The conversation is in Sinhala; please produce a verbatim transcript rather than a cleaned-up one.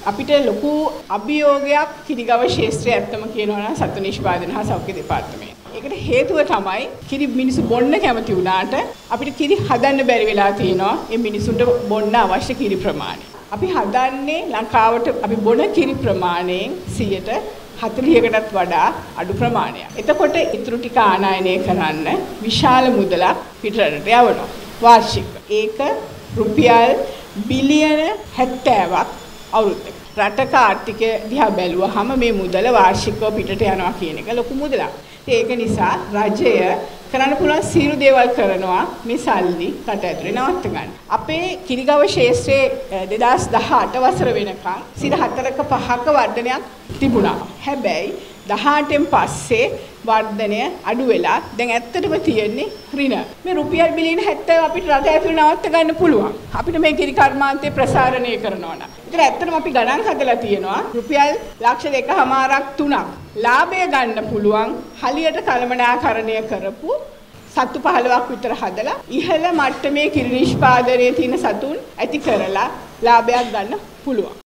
අපිට ලොකු අභියෝගයක් කිරිගව ශාස්ත්‍රයේ ඇත්තම කියනවා නම් සත්ත්ව නිෂ්පාදන හා සෞඛ්‍ය දෙපාර්තමේන්තුව. ඒකට හේතුව තමයි කිරි මිනිස්සු බොන්න කැමති වුණාට අපිට කිරි හදන්න බැරි වෙලා තියෙනවා. මේ මිනිසුන්ට බොන්න අවශ්‍ය කිරි ප්‍රමාණය. අපි හදන්නේ ලංකාවට අපි බොන කිරි ප්‍රමාණයෙන් සියයට හතළිහකටත් වඩා අඩු ප්‍රමාණයක්. එතකොට ඊටු ටික ආනයනය කරන්න විශාල මුදලක් පිටරටට යවනවා වාර්ෂික. ඒක රුපියල් බිලියන හැත්තෑවක් අවුරුද්දකට. රටක ආර්ථිකය දිහා බැලුවහම මේ මුදල වාර්ෂිකව පිටට යනවා කියන එක ලොකු මුදලක්. ඒක නිසා රජය කරන්න පුළුවන් සියලු දේවල් කරනවා මේ සල්ලි රට ඇතුලේ නවත්ත ගන්න. අපේ කිරිගව ශාස්ත්‍රයේ දෙදාස් දහඅට වසර වෙනකන් සිට හතරක පහක වර්ධනයක් තිබුණා. හැබැයි දහඅටෙන් පස්සේ වර්ධනය අඩු වෙලා දැන් ඇත්තටම තියෙන්නේ ඍණ. මේ රුපියල් බිලියන හැත්තෑ අපිට රට ඇතුලේ නවත්ත ගන්න පුළුවන්. අපිට මේ කිරි කර්මාන්තය ප්‍රසාරණය කරනවා නම්. ඒතර ඇත්තටම අපි ගණන් හදලා තියෙනවා රුපියල් ලක්ෂ දෙකමාරක් තුනක් ලාභය ගන්න පුළුවන් හලියට කළමනාකරණය කරපු සත්තු පහළොවක් විතර හදලා ඉහළ මට්ටමේ කිරි නිෂ්පාදනයේ තියෙන සතුන් ඇති කරලා ලාභයක් ගන්න පුළුවන්.